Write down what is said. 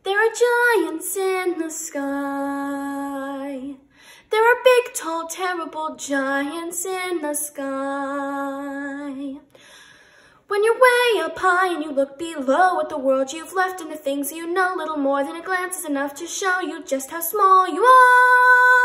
There are giants in the sky. There are big, tall, terrible giants in the sky. When you're way up high and you look below at the world you've left and the things you know, little more than a glance is enough to show you just how small you are.